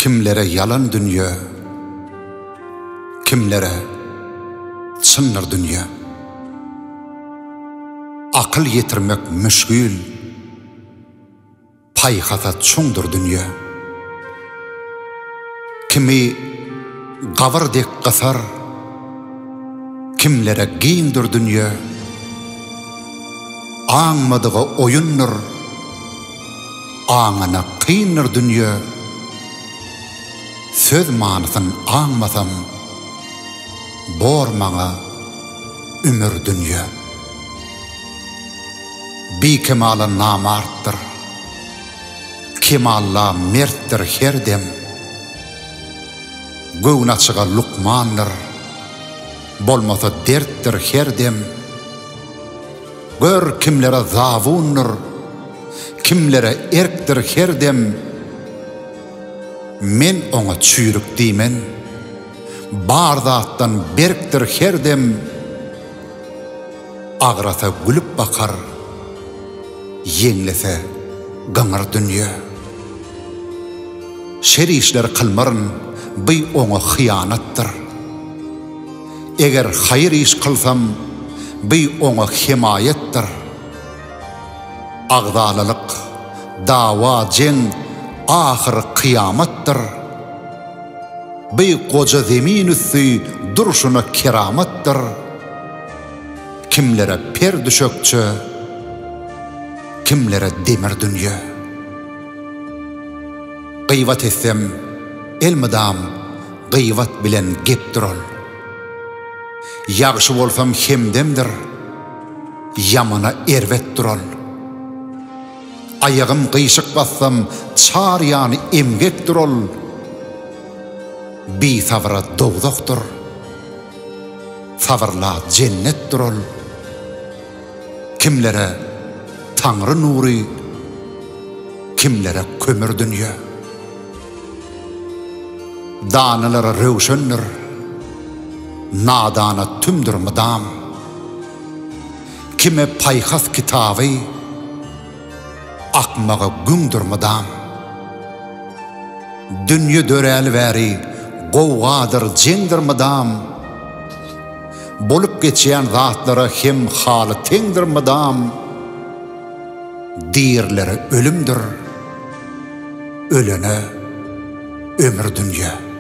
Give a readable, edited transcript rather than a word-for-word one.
Kimlere yalan dünya, kimlere çınır dünya. Akıl yetirmek müşkül, payhata çoğdur dünya. Kimi gavırdek qasar, kimlere giyindir dünya. Ağmadığı oyundur, ağına kıyınır dünya. Söz manısın ağmasam, bormağa ümür dünya. Bir kemala namarttır, kemalla merttir her dem. Göğnaçıga lukmandır, bolmasa derttir her dem. Gör kimlere zavundur, kimlere erktir her dem. Men ona çüyrük deymen, bardağıttan berktir her dem. Ağrasa gülüp bakar, yenglese gıngır dünya. Şeri işler kılmarın, bıy ona hıyanattır. Eğer hayır iş kılsam, bıy ona himayettir. Ağdalılık, dava, ceng, ahır kıyamattır. Bıy koca zemin üssü duruşuna keramattır. Kimlere per düşökçü, kimlere demir dünya. Gıyvat etsem, elmidam gıyvat bilen geptir ol. Yağışı olsam hemdemdir, yamana ervettir ol. Ayağım kıyışık bassam, çar yani emgektir ol. Bir savra dovdoktur, savrla cennettir ol. Kimlere Tanrı nuri, kimlere kömür dünya. Danalara rövşönür, nadana tümdür mıdam. Kime payhas kitabı, akmağa gündür mıdam. Dünya dörel veri, govgadır cendir mıdam. Bolup geçen zatlara hem halı tengdir mıdam. Diğerleri ölümdür, ölene ömür dünya.